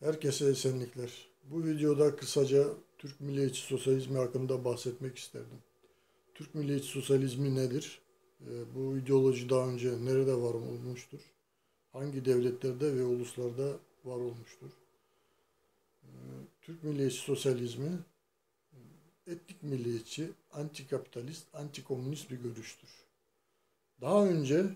Herkese esenlikler. Bu videoda kısaca Türk milliyetçi sosyalizmi hakkında bahsetmek isterdim. Türk milliyetçi sosyalizmi nedir? Bu ideoloji daha önce nerede var olmuştur? Hangi devletlerde ve uluslarda var olmuştur? Türk milliyetçi sosyalizmi etnik milliyetçi, antikapitalist, antikomünist bir görüştür. Daha önce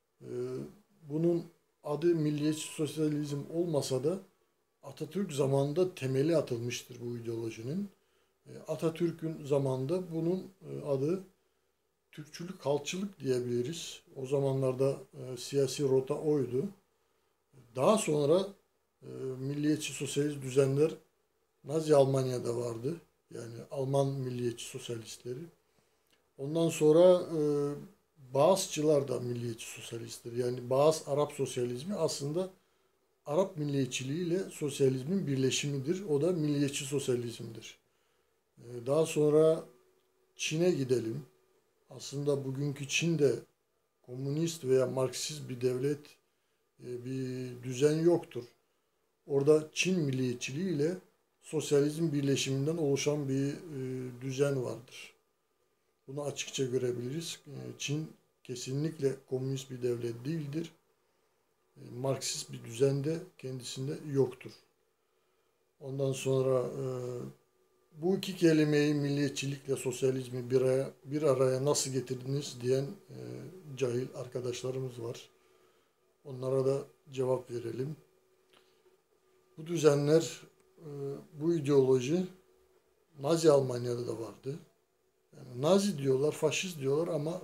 bunun adı milliyetçi sosyalizm olmasa da Atatürk zamanında temeli atılmıştır bu ideolojinin. Atatürk'ün zamanında bunun adı Türkçülük, halkçılık diyebiliriz. O zamanlarda siyasi rota oydu. Daha sonra milliyetçi sosyalist düzenler Nazi Almanya'da vardı. Yani Alman milliyetçi sosyalistleri. Ondan sonra Bağızçılar da milliyetçi sosyalisttir. Yani Bağız Arap sosyalizmi aslında Arap milliyetçiliği ile sosyalizmin birleşimidir. O da milliyetçi sosyalizmdir. Daha sonra Çin'e gidelim. Aslında bugünkü Çin'de komünist veya Marksist bir devlet, bir düzen yoktur. Orada Çin milliyetçiliği ile sosyalizm birleşiminden oluşan bir düzen vardır. Bunu açıkça görebiliriz. Çin kesinlikle komünist bir devlet değildir. Marksist bir düzen de kendisinde yoktur. Ondan sonra bu iki kelimeyi milliyetçilikle sosyalizmi bir araya nasıl getirdiniz diyen cahil arkadaşlarımız var. Onlara da cevap verelim. Bu düzenler, bu ideoloji Nazi Almanya'da da vardı. Yani Nazi diyorlar, faşist diyorlar ama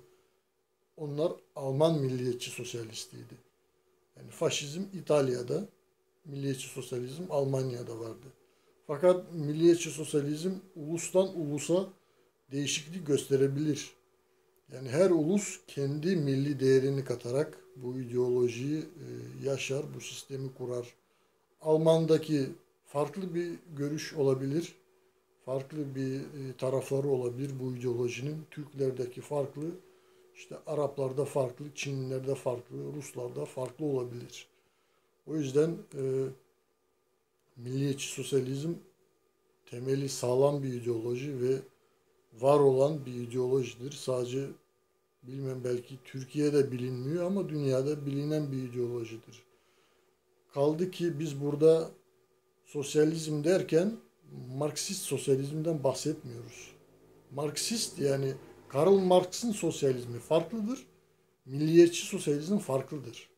onlar Alman milliyetçi sosyalistiydi. Yani faşizm İtalya'da, milliyetçi sosyalizm Almanya'da vardı. Fakat milliyetçi sosyalizm ulustan ulusa değişiklik gösterebilir. Yani her ulus kendi milli değerini katarak bu ideolojiyi yaşar, bu sistemi kurar. Alman'daki farklı bir görüş olabilir, farklı bir tarafları olabilir bu ideolojinin. Türklerdeki farklı, işte Araplarda farklı, Çinlilerde farklı, Ruslarda farklı olabilir. O yüzden milliyetçi sosyalizm temeli sağlam bir ideoloji ve var olan bir ideolojidir. Sadece bilmem belki Türkiye'de bilinmiyor ama dünyada bilinen bir ideolojidir. Kaldı ki biz burada sosyalizm derken Marksist sosyalizmden bahsetmiyoruz. Marksist yani Karl Marx'ın sosyalizmi farklıdır. Milliyetçi sosyalizm farklıdır.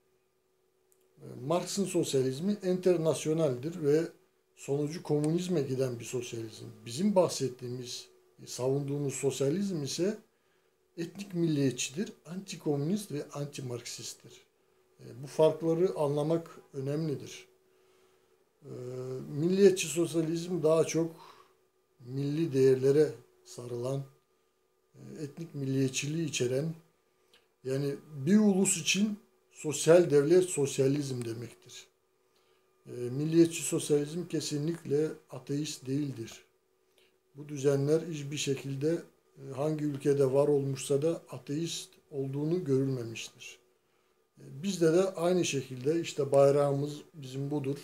Marx'ın sosyalizmi internasyoneldir ve sonucu komünizme giden bir sosyalizm. Bizim bahsettiğimiz, savunduğumuz sosyalizm ise etnik milliyetçidir, antikomünist ve anti-Marksisttir. Bu farkları anlamak önemlidir. Milliyetçi sosyalizm daha çok milli değerlere sarılan, etnik milliyetçiliği içeren, yani bir ulus için sosyal devlet sosyalizm demektir. Milliyetçi sosyalizm kesinlikle ateist değildir. Bu düzenler hiçbir şekilde hangi ülkede var olmuşsa da ateist olduğunu görülmemiştir. Bizde de aynı şekilde işte bayrağımız bizim budur.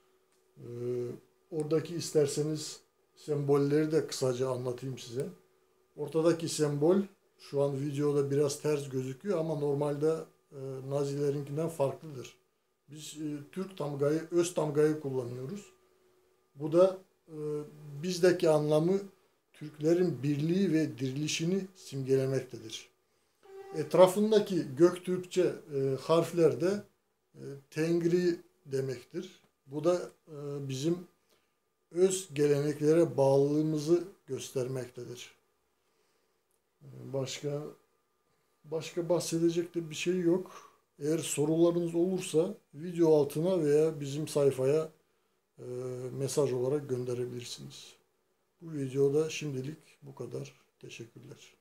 Oradaki isterseniz sembolleri de kısaca anlatayım size. Ortadaki sembol şu an videoda biraz ters gözüküyor ama normalde Nazilerinkinden farklıdır. Biz Türk tamgayı, öz tamgayı kullanıyoruz. Bu da bizdeki anlamı Türklerin birliği ve dirilişini simgelemektedir. Etrafındaki Göktürkçe harfler de Tengri demektir. Bu da bizim öz geleneklere bağlılığımızı göstermektedir. Başka bahsedecek de bir şey yok. Eğer sorularınız olursa video altına veya bizim sayfaya mesaj olarak gönderebilirsiniz. Bu videoda şimdilik bu kadar. Teşekkürler.